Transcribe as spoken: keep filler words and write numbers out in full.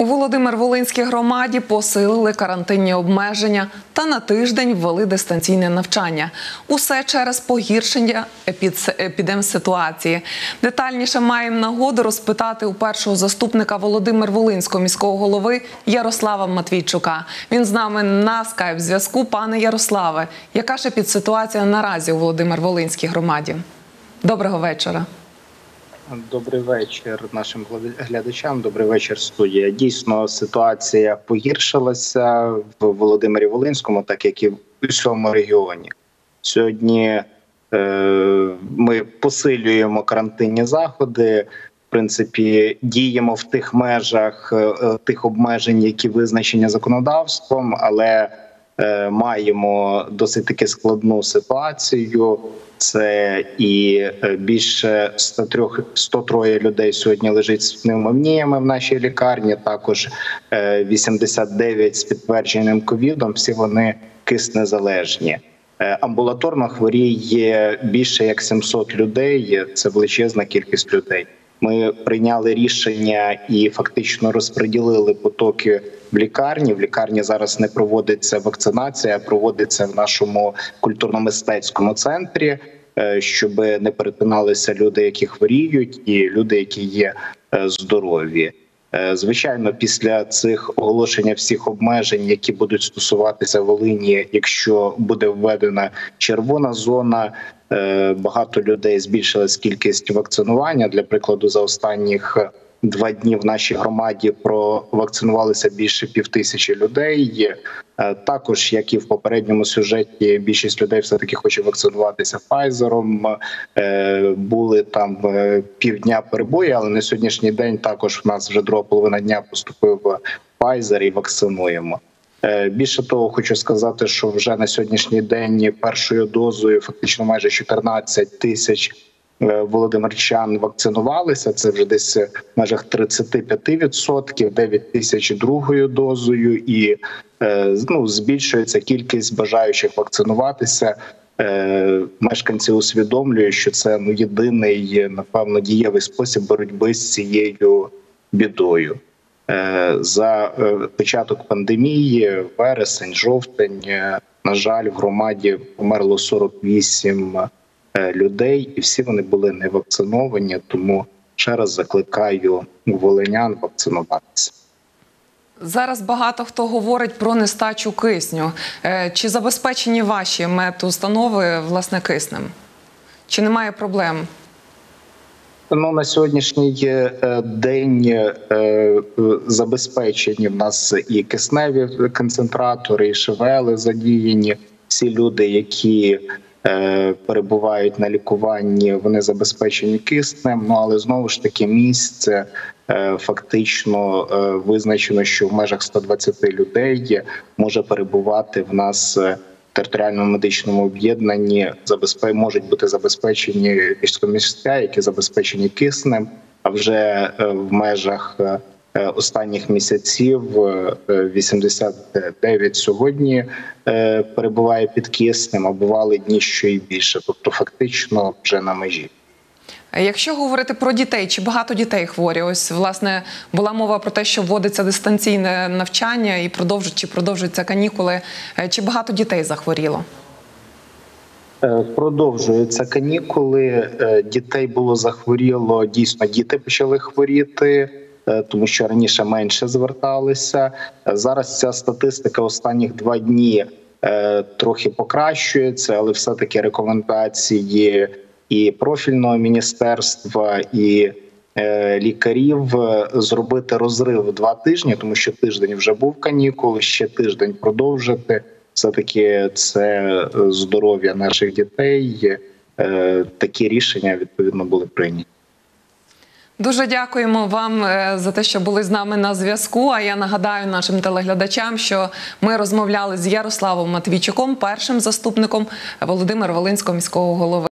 У Володимир-Волинській громаді посилили карантинні обмеження та на тиждень ввели дистанційне навчання. Усе через погіршення епідемситуації. Детальніше маємо нагоду розпитати у першого заступника Володимир-Волинського міського голови Ярослава Матвійчука. Він з нами на скайп-зв'язку. Пане Ярославе, яка ж епідситуація наразі у Володимир-Волинській громаді? Доброго вечора. Добрий вечір нашим глядачам, добрий вечір, студія. Дійсно, ситуація погіршилася в Володимирі-Волинському, так як і в усьому регіоні. Сьогодні е, ми посилюємо карантинні заходи, в принципі, діємо в тих межах, е, тих обмежень, які визначені законодавством, але е, маємо досить таки складну ситуацію. Це і більше сто три людей сьогодні лежить з пневмоніями в нашій лікарні, також вісімдесят дев'ять з підтвердженим ковідом, всі вони киснезалежні. Амбулаторно хворіє більше як сімсот людей, це величезна кількість людей. Ми прийняли рішення і фактично розподілили потоки в лікарні. В лікарні зараз не проводиться вакцинація, а проводиться в нашому культурно-мистецькому центрі, щоб не перетиналися люди, які хворіють, і люди, які є здорові. Звичайно, після цих оголошення всіх обмежень, які будуть стосуватися Волині, якщо буде введена червона зона, багато людей збільшилась кількість вакцинування. Для прикладу, за останніх два дні в нашій громаді провакцинувалися більше півтисячі людей. Також, як і в попередньому сюжеті, більшість людей все-таки хоче вакцинуватися Pfizer. Були там півдня перебої, але на сьогоднішній день також в нас вже друга половина дня поступив Pfizer і вакцинуємо. Більше того, хочу сказати, що вже на сьогоднішній день першою дозою фактично майже чотирнадцять тисяч володимирчан вакцинувалися, це вже десь в межах тридцять п'ять відсотків, дев'ять тисяч другою дозою, і ну, збільшується кількість бажаючих вакцинуватися. Мешканці усвідомлюють, що це ну, єдиний, напевно, дієвий спосіб боротьби з цією бідою. За початок пандемії, вересень, жовтень, на жаль, в громаді померло сорок вісім людей, і всі вони були не вакциновані, тому ще раз закликаю волинян вакцинуватися. Зараз багато хто говорить про нестачу кисню. Чи забезпечені ваші медустанови, власне, киснем? Чи немає проблем? Ну, на сьогоднішній день забезпечені в нас і кисневі концентратори, і ШВЛи задіяні. Всі люди, які перебувають на лікуванні, вони забезпечені киснем, ну але знову ж таки місце фактично визначено, що в межах ста двадцяти людей може перебувати в нас в територіальному медичному об'єднанні, можуть бути забезпечені військові, які забезпечені киснем, а вже в межах останніх місяців вісімдесят дев'ять сьогодні перебуває під киснем, а бували дні, що і більше. Тобто фактично вже на межі. Якщо говорити про дітей, чи багато дітей хворі? Ось, власне, була мова про те, що вводиться дистанційне навчання і продовжують, чи продовжуються канікули. Чи багато дітей захворіло? Продовжуються канікули. Дітей було захворіло, дійсно, діти почали хворіти, тому що раніше менше зверталися. Зараз ця статистика останніх два дні трохи покращується, але все-таки рекомендації і профільного міністерства, і лікарів зробити розрив в два тижні, тому що тиждень вже був канікул, ще тиждень продовжити. Все-таки це здоров'я наших дітей. Такі рішення, відповідно, були прийняті. Дуже дякуємо вам за те, що були з нами на зв'язку. А я нагадаю нашим телеглядачам, що ми розмовляли з Ярославом Матвійчуком, першим заступником Володимир-Волинського міського голови.